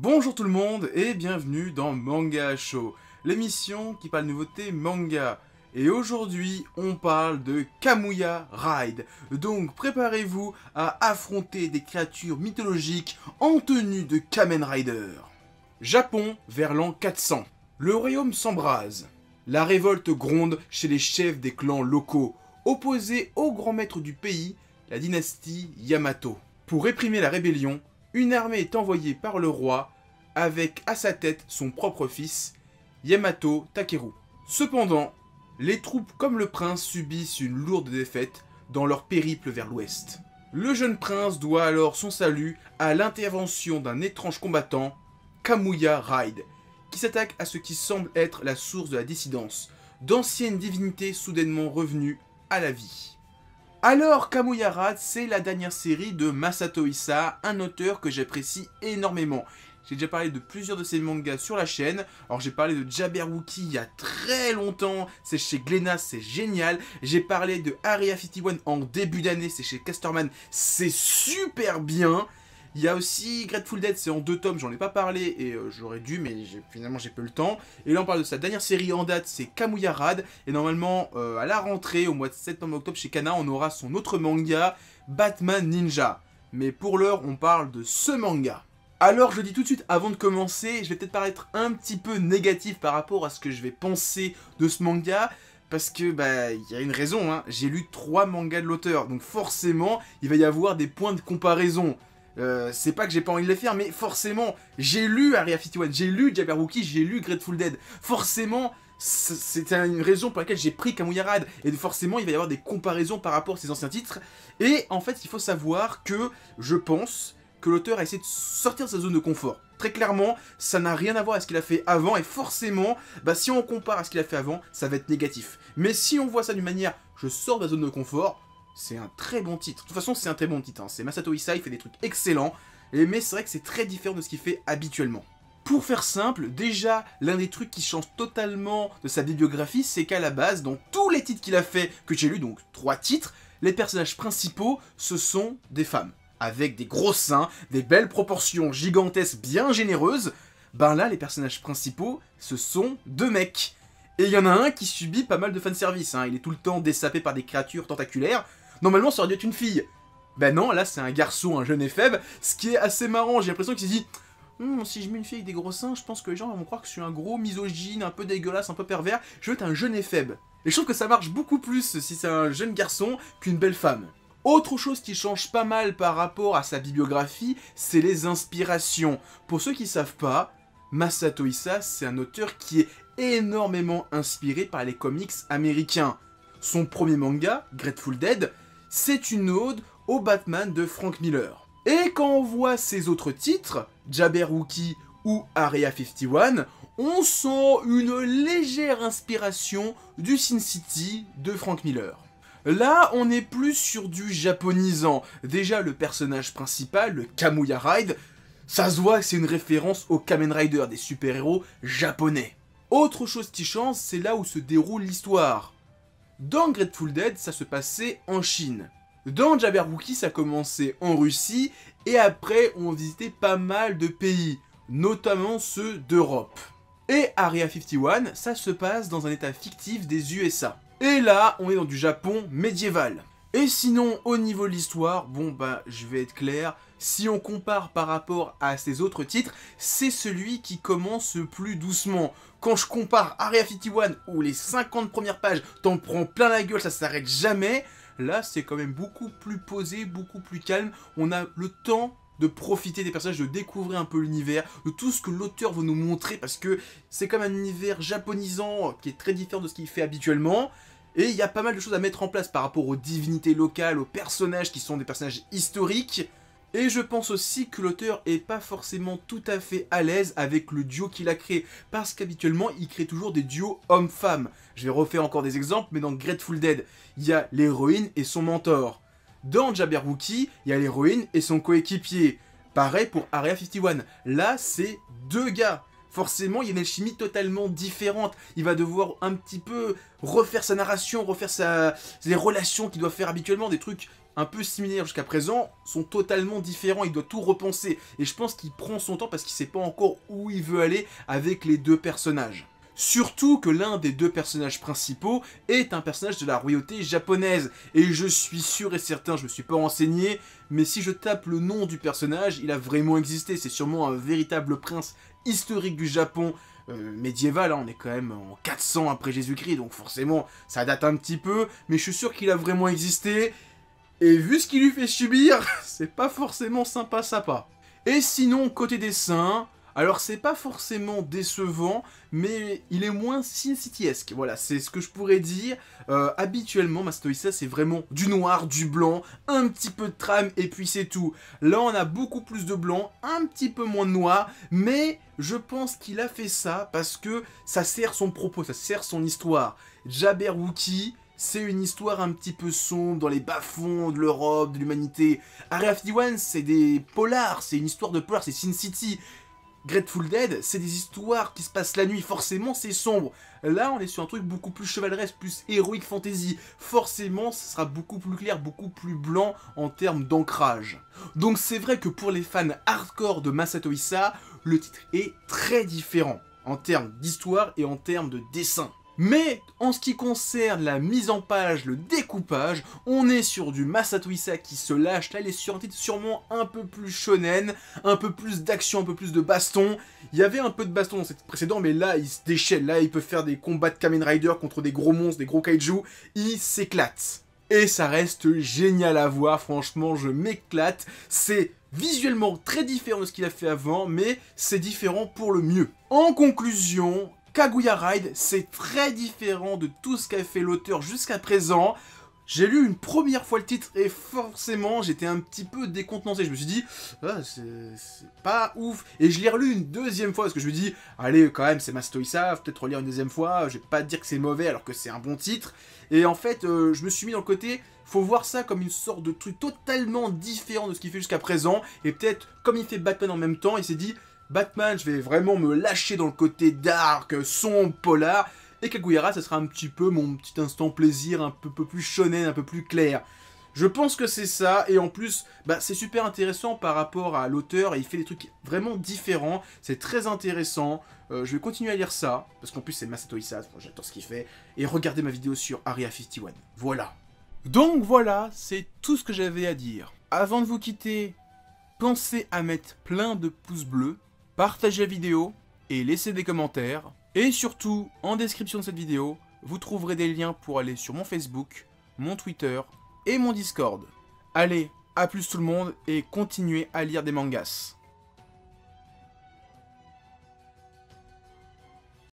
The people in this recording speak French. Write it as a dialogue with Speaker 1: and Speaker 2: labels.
Speaker 1: Bonjour tout le monde et bienvenue dans Manga Show, l'émission qui parle nouveautés manga. Et aujourd'hui, on parle de Kamuya Ride. Donc préparez-vous à affronter des créatures mythologiques en tenue de Kamen Rider. Japon vers l'an 400. Le royaume s'embrase. La révolte gronde chez les chefs des clans locaux, opposés au grand maître du pays, la dynastie Yamato. Pour réprimer la rébellion, une armée est envoyée par le roi, avec à sa tête son propre fils, Yamato Takeru. Cependant, les troupes comme le prince subissent une lourde défaite dans leur périple vers l'ouest. Le jeune prince doit alors son salut à l'intervention d'un étrange combattant, Kamuya Ride, qui s'attaque à ce qui semble être la source de la dissidence, d'anciennes divinités soudainement revenues à la vie. Alors, Kamuya Ride, c'est la dernière série de Masato Isa, un auteur que j'apprécie énormément. J'ai déjà parlé de plusieurs de ses mangas sur la chaîne. Alors j'ai parlé de Jabberwocky il y a très longtemps, c'est chez Glénat, c'est génial. J'ai parlé de Area 51 en début d'année, c'est chez Casterman, c'est super bien. Il y a aussi Grateful Dead, c'est en 2 tomes, j'en ai pas parlé et j'aurais dû, mais finalement j'ai peu le temps. Et là on parle de sa dernière série en date, c'est Kamuya Ride. Et normalement, à la rentrée, au mois de septembre-octobre chez Kana, on aura son autre manga, Batman Ninja. Mais pour l'heure, on parle de ce manga. Alors je le dis tout de suite, avant de commencer, je vais peut-être paraître un petit peu négatif par rapport à ce que je vais penser de ce manga. Parce que, il y a une raison, hein. J'ai lu 3 mangas de l'auteur, donc forcément, il va y avoir des points de comparaison. C'est pas que j'ai pas envie de les faire, mais forcément, j'ai lu Area 51, j'ai lu Jabberwocky, j'ai lu Grateful Dead. Forcément, c'était une raison pour laquelle j'ai pris Kamuya Ride. Et forcément, il va y avoir des comparaisons par rapport à ses anciens titres. Et en fait, il faut savoir que, je pense, que l'auteur a essayé de sortir de sa zone de confort. Très clairement, ça n'a rien à voir avec ce qu'il a fait avant. Et forcément, si on compare à ce qu'il a fait avant, ça va être négatif. Mais si on voit ça d'une manière, je sors de la zone de confort, c'est un très bon titre. De toute façon, c'est un très bon titre. Hein. C'est Masato Isa, il fait des trucs excellents. Mais c'est vrai que c'est très différent de ce qu'il fait habituellement. Pour faire simple, déjà, l'un des trucs qui change totalement de sa bibliographie, c'est qu'à la base, dans tous les titres qu'il a fait, que j'ai lu, donc 3 titres, les personnages principaux, ce sont des femmes. Avec des gros seins, des belles proportions gigantesques bien généreuses. Là, les personnages principaux, ce sont 2 mecs. Et il y en a un qui subit pas mal de fanservice, hein. Il est tout le temps dessapé par des créatures tentaculaires. Normalement, ça aurait dû être une fille. Non, là, c'est un garçon, un jeune éphèbe, ce qui est assez marrant. J'ai l'impression qu'il s'est dit si je mets une fille avec des gros seins, je pense que les gens vont croire que je suis un gros misogyne, un peu dégueulasse, un peu pervers. Je veux être un jeune éphèbe. Et je trouve que ça marche beaucoup plus si c'est un jeune garçon qu'une belle femme. Autre chose qui change pas mal par rapport à sa bibliographie, c'est les inspirations. Pour ceux qui savent pas, Masato Isa, c'est un auteur qui est énormément inspiré par les comics américains. Son premier manga, Grateful Dead, c'est une ode au Batman de Frank Miller. Et quand on voit ses autres titres, Jabberwocky ou Area 51, on sent une légère inspiration du Sin City de Frank Miller. Là, on est plus sur du japonisant. Déjà, le personnage principal, le Kamuya Ride, ça se voit que c'est une référence aux Kamen Rider, des super-héros japonais. Autre chose qui change, c'est là où se déroule l'histoire. Dans Grateful Dead, ça se passait en Chine. Dans Jabberwocky, ça commençait en Russie, et après, on visitait pas mal de pays, notamment ceux d'Europe. Et Area 51, ça se passe dans un état fictif des USA. Et là, on est dans du Japon médiéval. Et sinon, au niveau de l'histoire, je vais être clair, si on compare par rapport à ses autres titres, c'est celui qui commence plus doucement. Quand je compare Area 51, où les 50 premières pages t'en prend plein la gueule, ça s'arrête jamais, là c'est quand même beaucoup plus posé, beaucoup plus calme, on a le temps de profiter des personnages, de découvrir un peu l'univers, de tout ce que l'auteur veut nous montrer, parce que c'est comme un univers japonisant qui est très différent de ce qu'il fait habituellement. Et il y a pas mal de choses à mettre en place par rapport aux divinités locales, aux personnages qui sont des personnages historiques. Et je pense aussi que l'auteur est pas forcément tout à fait à l'aise avec le duo qu'il a créé. Parce qu'habituellement, il crée toujours des duos hommes-femmes. Je vais refaire encore des exemples, mais dans Grateful Dead, il y a l'héroïne et son mentor. Dans Jabberwocky, il y a l'héroïne et son coéquipier. Pareil pour Area 51. Là, c'est 2 gars. forcément il y a une alchimie totalement différente. Il va devoir un petit peu refaire sa narration, refaire les relations qu'il doit faire habituellement, des trucs un peu similaires jusqu'à présent, sont totalement différents, il doit tout repenser. Et je pense qu'il prend son temps parce qu'il sait pas encore où il veut aller avec les deux personnages. Surtout que l'un des deux personnages principaux est un personnage de la royauté japonaise. Et je suis sûr et certain, je me suis pas renseigné, mais si je tape le nom du personnage, il a vraiment existé. C'est sûrement un véritable prince historique du Japon médiéval, hein. On est quand même en 400 après Jésus-Christ, donc forcément ça date un petit peu, mais je suis sûr qu'il a vraiment existé. Et vu ce qu'il lui fait subir, c'est pas forcément sympa. Et sinon, côté dessin, alors c'est pas forcément décevant, mais il est moins Sin City-esque. Voilà, c'est ce que je pourrais dire. Habituellement, Masato Issa, c'est vraiment du noir, du blanc, un petit peu de trame, et puis c'est tout. Là, on a beaucoup plus de blanc, un petit peu moins de noir, mais je pense qu'il a fait ça parce que ça sert son propos, ça sert son histoire. Jabberwocky, c'est une histoire un petit peu sombre dans les bas-fonds de l'Europe, de l'humanité. Area 51, c'est des polars, c'est une histoire de polar, c'est Sin City. Grateful Dead, c'est des histoires qui se passent la nuit, forcément c'est sombre. Là, on est sur un truc beaucoup plus chevaleresque, plus héroïque fantasy. Forcément, ce sera beaucoup plus clair, beaucoup plus blanc en termes d'ancrage. Donc c'est vrai que pour les fans hardcore de Masato Issa, le titre est très différent en termes d'histoire et en termes de dessin. Mais en ce qui concerne la mise en page, le découpage, on est sur du Masato Issa qui se lâche. Là, il est sur un titre sûrement un peu plus shonen, un peu plus d'action, un peu plus de baston. Il y avait un peu de baston dans ce titre précédent, mais là, il se déchaîne. Là, il peut faire des combats de Kamen Rider contre des gros monstres, des gros kaiju. Il s'éclate. Et ça reste génial à voir, franchement, je m'éclate. C'est visuellement très différent de ce qu'il a fait avant, mais c'est différent pour le mieux. En conclusion, Kaguya Ride, c'est très différent de tout ce qu'a fait l'auteur jusqu'à présent. J'ai lu une première fois le titre et forcément j'étais un petit peu décontenancé. Je me suis dit, ah, c'est pas ouf. Et je l'ai relu une deuxième fois parce que je me dis, allez quand même c'est Masato Issa, peut-être relire une deuxième fois. Je vais pas dire que c'est mauvais alors que c'est un bon titre. Et en fait je me suis mis dans le côté, faut voir ça comme une sorte de truc totalement différent de ce qu'il fait jusqu'à présent. Et peut-être comme il fait Batman en même temps, il s'est dit, Batman, je vais vraiment me lâcher dans le côté dark, sombre, polar. Et Kaguya, ça sera un petit peu mon petit instant plaisir, un peu plus shonen, un peu plus clair. Je pense que c'est ça, et en plus, bah, c'est super intéressant par rapport à l'auteur, et il fait des trucs vraiment différents, c'est très intéressant. Je vais continuer à lire ça, parce qu'en plus c'est Masato Issa, j'adore ce qu'il fait, et regardez ma vidéo sur Area 51. Voilà. Donc voilà, c'est tout ce que j'avais à dire. Avant de vous quitter, pensez à mettre plein de pouces bleus, partagez la vidéo et laissez des commentaires. Et surtout, en description de cette vidéo, vous trouverez des liens pour aller sur mon Facebook, mon Twitter et mon Discord. Allez, à plus tout le monde et continuez à lire des mangas.